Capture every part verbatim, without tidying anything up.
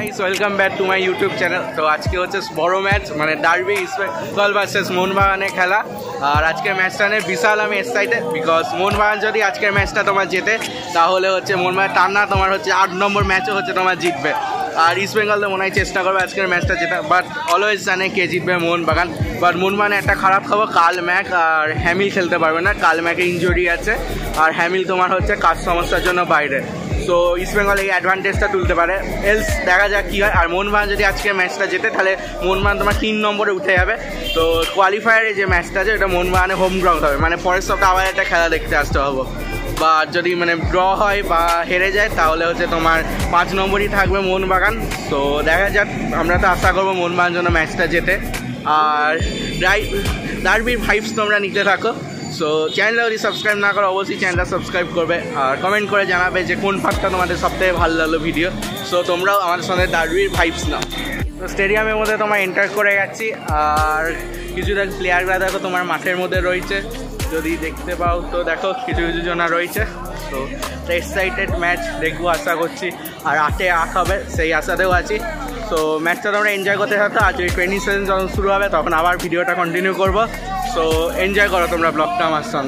Guys welcome back to my YouTube channel. तो आज के होच्छे बड़ो मैच माने डार्बी इस्टबेंगल भार्सेस मोहनबागाने खेला और आज के मैचटा निये विशाल आमि एक्साइटेड बिकज मोहनबागान जदि आज के मैचटा तोमार जेते ताहले होच्छे मोहनबागान टाना तोमार होच्छे आठ नम्बर मैचও होच्छे तोमार जितबे और इस्टबेंगल तो मने चेष्टा करबे आजकेर मैचटा जेता बाट अलवेज जाने के जितबे मोहनबागान। बाट मोहनबागान एक खराब खबर काल मैक और हैमिल खेलते पारबे ना, काल मैके इंजुरी आछे और हैमिल तोमार होच्छे काज समस्यार जोन्नो बाइरे। तो इस्टबेंगल এই অ্যাডভান্টেজটা তুলতে পারে, এলস দেখা যাক কী হয়। আর মোহনবাগান যদি আজকে ম্যাচটা জেতে তাহলে মোহনবাগান তোমার তিন নম্বরে উঠে যাবে। তো কোয়ালিফায়ারে যে ম্যাচটা আছে ওটা মোহনবাগানে হোম গ্রাউন্ড হবে, মানে পরের সপ্তাহে আবার একটা খেলা দেখতে আসতে হবে। বা যদি মানে ড্র হয় বা হেরে যায় তাহলে হচ্ছে তোমার পাঁচ নম্বরই থাকবে মোহনবাগান। তো দেখা যাক, আমরা তো আশা করবো মোহনবাগান জন্য ম্যাচটা জেতে। আর ডার্বির ভাইবস তোমরা নিতে থাকো। সো চ্যানেলটা যদি সাবস্ক্রাইব না করো অবশ্যই চ্যানেলটা সাবস্ক্রাইব করবে আর কমেন্ট করে জানাবে যে কোন পার্টটা তোমাদের সবথেকে ভালো লাগলো ভিডিও। সো তোমরাও আমাদের সঙ্গে ডার্বির ভাইবস নাও। তো স্টেডিয়ামের মধ্যে তোমার এন্টার করে গেছি আর কিছু দেখ প্লেয়াররা দেখো তোমার মাঠের মধ্যে রয়েছে, যদি দেখতে পাও তো দেখো কিছু কিছু জনা রয়েছে। তো এক্সাইটেড ম্যাচ দেখবো আশা করছি, আর আটে আট হবে সেই আশাতেও আছি। তো ম্যাচটা তোমরা এনজয় করতে থাকো, আর যদি ট্রেনিং সেশন যখন শুরু হবে তখন আবার ভিডিওটা কন্টিনিউ করবো। সো এনজয় করো তোমরা ব্লগটা আমার সঙ্গে।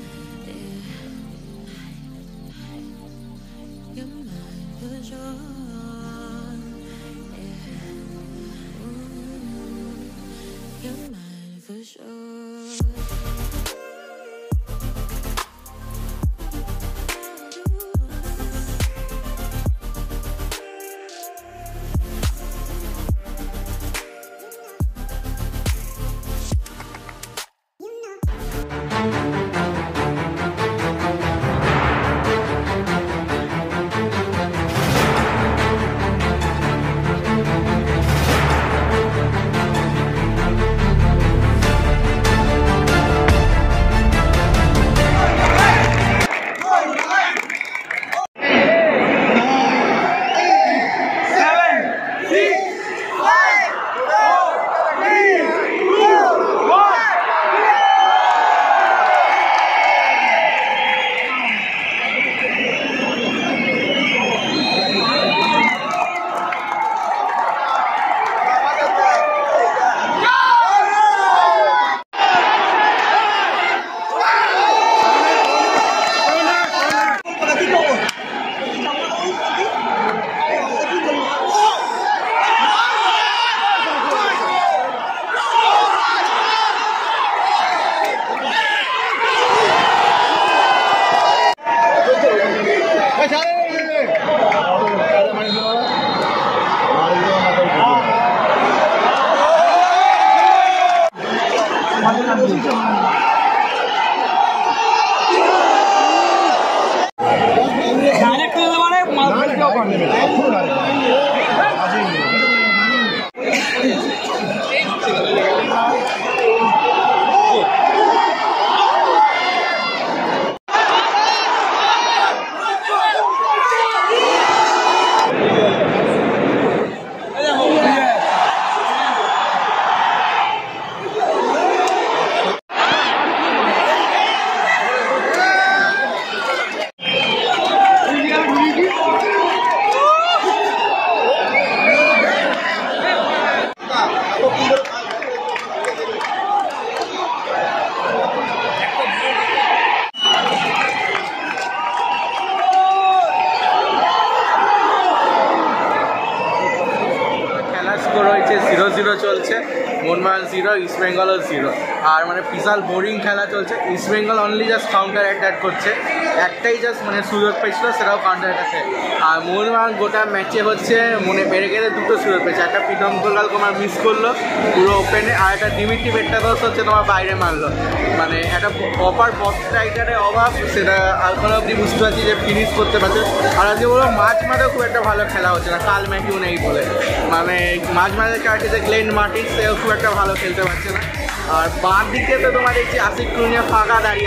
জিরো জিরো চলছে, মোহনবাগান জিরো ইস্টবেঙ্গলও জিরো। আর মানে বিশাল বোরিং খেলা চলছে। East Bengal only just counter attack করছে, একটাই জাস্ট মানে সুযোগ পেয়েছিল সেটাও কাউন্টার অ্যাটাকে। আর মোহনবাগান গোটা ম্যাচে হচ্ছে মনে বেড়ে গেলে দুটো সুযোগ পেয়েছে, একটা প্রীতম গোলগাল তোমার মিস করলো পুরো ওপেনে, আর একটা ডিমি পেট্রাটোস হচ্ছে তোমার বাইরে মারলো। মানে একটা প্রপার বক্স স্ট্রাইকারের অভাব, সেটা এখনো অবধি বুঝতে পারছি যে ফিনিশ করতে পারছে। আর আজকে বলো মাঝ মাঠেও খুব একটা ভালো খেলা হচ্ছে না, কাল ম্যাকিও নেই বলে মানে মাঝ মাঝে কাটে যে গ্লেন মার্টিন সেও খুব একটা ভালো খেলতে পারছে না। আর বাঁ দিকে তো তোমার দেখছি আশিক কুনিয়া ফাঁকা দাঁড়িয়ে আছে,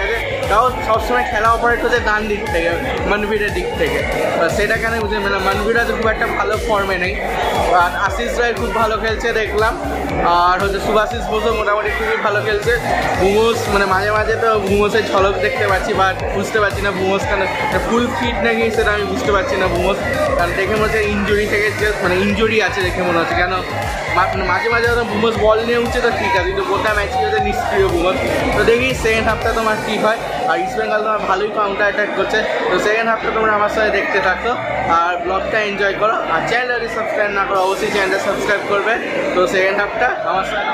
তাও সবসময় খেলা অপারেট হচ্ছে ডান দিক থেকে, মনবীরের দিক থেকে। সেটা কেন বুঝে মানে মনবীরা তো খুব একটা ভালো ফর্মে নেই, আর আশিস রায় খুব ভালো খেলছে দেখলাম, আর হচ্ছে সুভাশিস বোসও মোটামুটি খুবই ভালো খেলছে। ভুমোস মানে মাঝে মাঝে তো ভুমোসের ঝলক দেখতে পাচ্ছি, বাট বুঝতে পারছি না ভুমোস কেন ফুল ফিট নাকি সেটা আমি বুঝতে পারছি না ভুমোস, কারণ দেখে মনে হচ্ছে ইঞ্জুরি থেকে যে মানে ইঞ্জুরি আছে দেখে মনে হচ্ছে। কেন মাঝে মাঝে হয়তো ভুমোস বল নিয়ে উঠছে তো ঠিক আছে, কিন্তু গোটা ম্যাচই হচ্ছে নিষ্ক্রিয় ভুমোস। তো দেখি সেকেন্ড হাফটা তোমার কী হয়। আর ইস্ট বেঙ্গল তোমার ভালোই কাউন্টার অ্যাটাক করছে, তো সেকেন্ড হাফটা তোমরা আমার সাথে দেখতে থাকো আর ব্লগটা এনজয় করো। আর চ্যানেলটা যদি সাবস্ক্রাইব না করো অবশ্যই চ্যানেলটা সাবস্ক্রাইব করবে। তো সেকেন্ড হাফটা আমার সাথে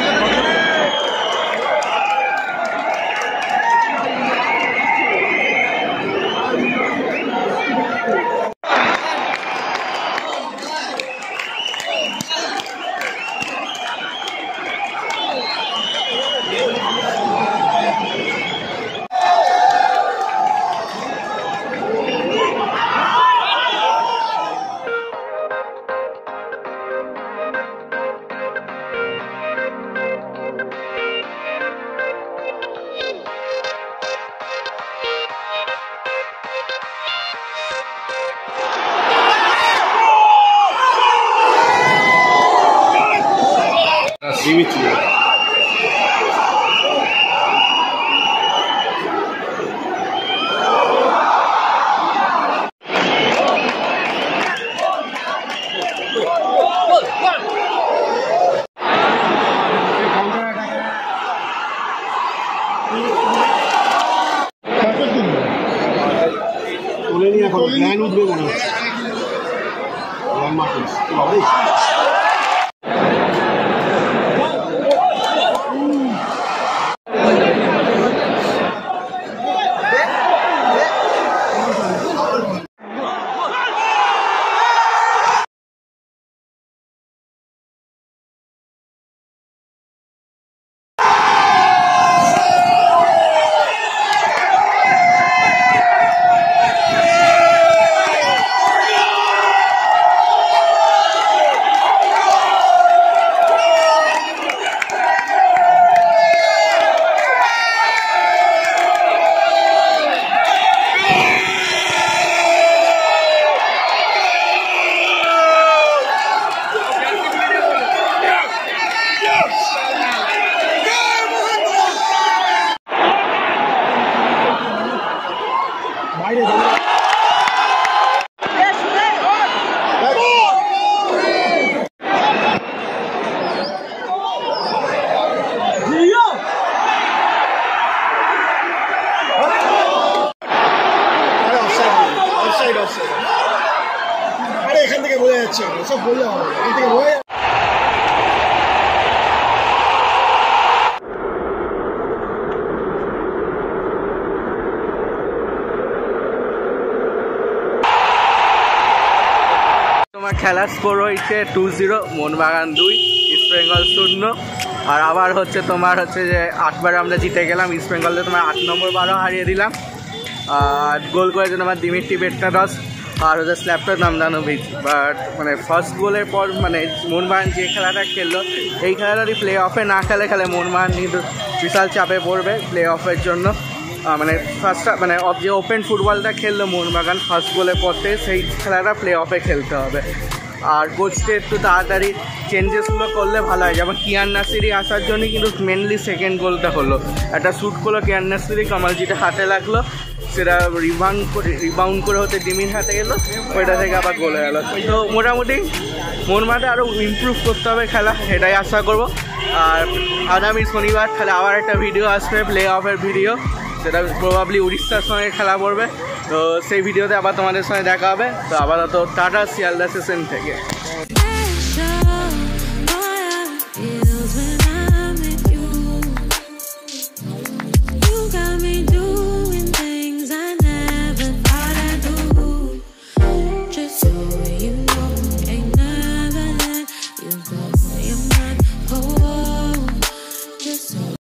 Dimi ছিল। তুলে নিয়ে এখন প্ল্যান উঠবে মনে হচ্ছে। আরে এখান থেকে বোঝা যাচ্ছে, সব বোঝা হবে এখান থেকে বোঝা। তোমার খেলার স্কোর হয়েছে টু জিরো, মোহনবাগান দুই ইস্ট বেঙ্গল শূন্য। আর আবার হচ্ছে তোমার হচ্ছে যে আটবার আমরা জিতে গেলাম, ইস্ট বেঙ্গলকে তোমার আট নম্বর বারো হারিয়ে দিলাম। আর গোল করেছে তোমার দিমির পেট্রাটস আর হচ্ছে স্ল্যাপটোর নামদানোভিচ। বাট মানে ফার্স্ট গোলের পর মানে মোহনবাগান যে খেলাটা খেললো, এই খেলাটা যদি প্লে অফে না খেলে খেলে মোহনবাগান কিন্তু বিশাল চাপে পড়বে প্লে অফের জন্য। মানে ফার্স্ট মানে যে ওপেন ফুটবলটা খেললো মোহনবাগান ফার্স্ট গোলের পর থেকে, সেই খেলাটা প্লে অফে খেলতে হবে। আর কোচকে একটু তাড়াতাড়ি চেঞ্জেসগুলো করলে ভালো হয়, যেমন কিয়ান নাসিরি আসার জন্যই কিন্তু মেনলি সেকেন্ড গোলটা হলো। একটা শ্যুট করলো কিয়ান নাসিরি, কামালজিটা হাতে লাগলো, সেটা রিবাউন্ড করে রিবাউন্ড করে হতে ডিমির হাতে গেলো, ওইটা থেকে আবার গোল হয়ে গেলো। তো মোটামুটি মোহনবাগানকে আরও ইমপ্রুভ করতে হবে খেলা, এটাই আশা করবো। আর আগামী শনিবার তাহলে আবার একটা ভিডিও আসবে প্লে অফের ভিডিও, সেটা প্রবাবলি উড়িষ্যার সঙ্গে খেলা পড়বে। তো সেই ভিডিওতে আবার তোমাদের সঙ্গে দেখা হবে। তো আপাতত টাটা শিয়ালদা স্টেশন থেকে।